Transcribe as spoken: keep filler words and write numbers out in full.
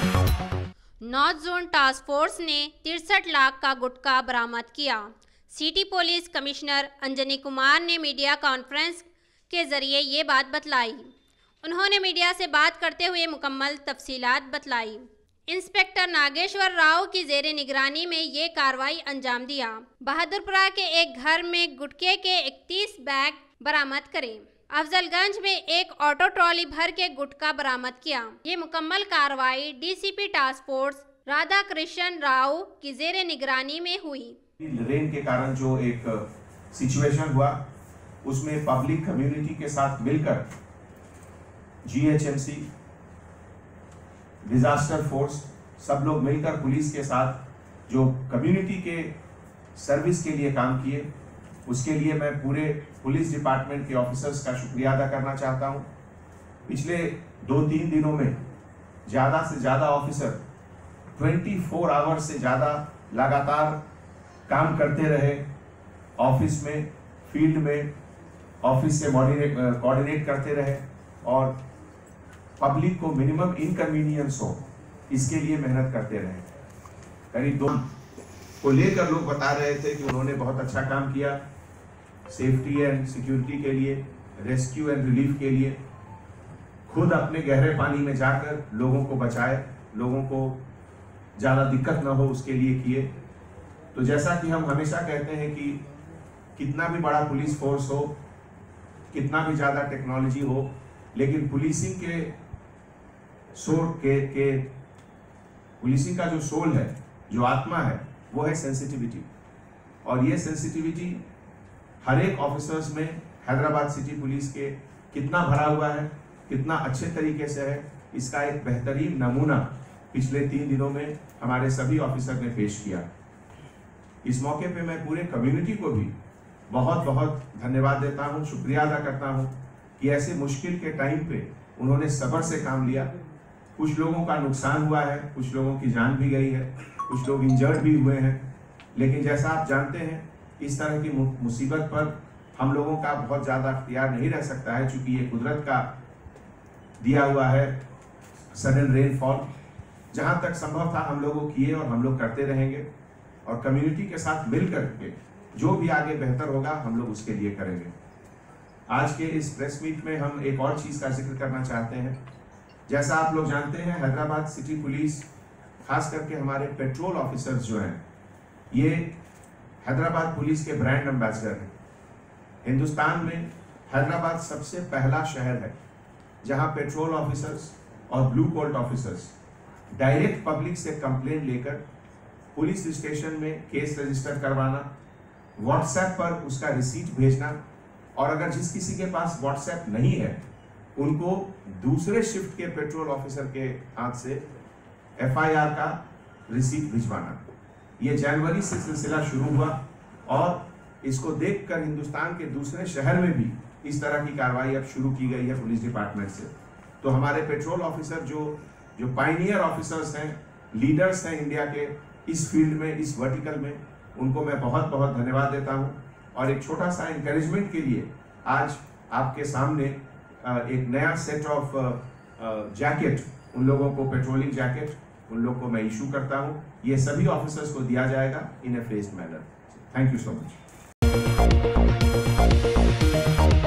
North zone task force ने तिरसठ लाख का गुटखा बरामद किया। City police commissioner Anjani Kumar ने मीडिया कॉन्फ्रेंस के जरिए ये बात बतलाई। उन्होंने मीडिया से बात करते हुए मुकम्मल तफसीलात बतलाई। इंस्पेक्टर नागेश्वर राव की जेरे निगरानी में ये कार्रवाई अंजाम दिया। बहादुरपुरा के एक घर में गुटखे के इकतीस बैग बरामद करे। अफजलगंज में एक ऑटो ट्रॉली भर के गुटखा बरामद किया। ये मुकम्मल कार्रवाई DCP task force Radha Krishna Rao की जेरे निगरानी में हुई। रेन के कारण जो एक सिचुएशन हुआ उसमें पब्लिक कम्युनिटी के साथ मिलकर जीएचएमसी, डिजास्टर फोर्स, सब लोग मिलकर पुलिस के साथ जो कम्युनिटी के सर्विस के लिए काम किए, उसके लिए मैं पूरे पुलिस डिपार्टमेंट के ऑफिसर्स का शुक्रिया अदा करना चाहता हूं। पिछले दो तीन दिनों में ज़्यादा से ज़्यादा ऑफिसर चौबीस आवर्स से ज़्यादा लगातार काम करते रहे। ऑफिस में, फील्ड में, ऑफिस से कोऑर्डिनेट करते रहे और पब्लिक को मिनिमम इनकन्वीनियंस हो इसके लिए मेहनत करते रहे। करीब दो को लेकर लोग बता रहे थे कि उन्होंने बहुत अच्छा काम किया सेफ्टी एंड सिक्योरिटी के लिए, रेस्क्यू एंड रिलीफ के लिए। खुद अपने गहरे पानी में जाकर लोगों को बचाए, लोगों को ज़्यादा दिक्कत ना हो उसके लिए किए। तो जैसा कि हम हमेशा कहते हैं कि कितना भी बड़ा पुलिस फोर्स हो, कितना भी ज़्यादा टेक्नोलॉजी हो, लेकिन पुलिसिंग के सोल के के पुलिसिंग का जो सोल है, जो आत्मा है, वो है सेंसिटिविटी। और ये सेंसिटिविटी हर एक ऑफिसर्स में हैदराबाद सिटी पुलिस के कितना भरा हुआ है, कितना अच्छे तरीके से है, इसका एक बेहतरीन नमूना पिछले तीन दिनों में हमारे सभी ऑफिसर ने पेश किया। इस मौके पे मैं पूरे कम्युनिटी को भी बहुत बहुत धन्यवाद देता हूँ, शुक्रिया अदा करता हूँ कि ऐसे मुश्किल के टाइम पे उन्होंने सब्र से काम लिया। कुछ लोगों का नुकसान हुआ है, कुछ लोगों की जान भी गई है, कुछ लोग इंजर्ड भी हुए हैं, लेकिन जैसा आप जानते हैं इस तरह की मुसीबत पर हम लोगों का बहुत ज़्यादा अख्तियार नहीं रह सकता है, क्योंकि ये कुदरत का दिया हुआ है सडन रेनफॉल। जहाँ तक संभव था हम लोगों किए और हम लोग करते रहेंगे और कम्युनिटी के साथ मिल करके जो भी आगे बेहतर होगा हम लोग उसके लिए करेंगे। आज के इस प्रेस मीट में हम एक और चीज़ का जिक्र करना चाहते हैं। जैसा आप लोग जानते हैं हैदराबाद सिटी पुलिस, खास करके हमारे पेट्रोल ऑफिसर्स जो हैं, ये हैदराबाद पुलिस के ब्रांड एम्बेसडर हैं। हिंदुस्तान में हैदराबाद सबसे पहला शहर है जहां पेट्रोल ऑफिसर्स और blue colt officers direct public से कंप्लेंट लेकर पुलिस स्टेशन में केस रजिस्टर करवाना, व्हाट्सएप पर उसका रिसीट भेजना, और अगर जिस किसी के पास व्हाट्सएप नहीं है उनको दूसरे शिफ्ट के पेट्रोल ऑफिसर के हाथ से एफआईआर का रिसीट भिजवाना। ये जनवरी से सिलसिला शुरू हुआ और इसको देखकर हिंदुस्तान के दूसरे शहर में भी इस तरह की कार्रवाई अब शुरू की गई है पुलिस डिपार्टमेंट से। तो हमारे पेट्रोल ऑफिसर जो जो पायनियर ऑफिसर्स हैं, लीडर्स हैं इंडिया के इस फील्ड में, इस वर्टिकल में, उनको मैं बहुत बहुत धन्यवाद देता हूं। और एक छोटा सा इंकरेजमेंट के लिए आज आपके सामने एक नया सेट ऑफ जैकेट, उन लोगों को पेट्रोलिंग जैकेट उन लोगों को मैं इशू करता हूं। ये सभी ऑफिसर्स को दिया जाएगा in a phased manner. Thank you so much.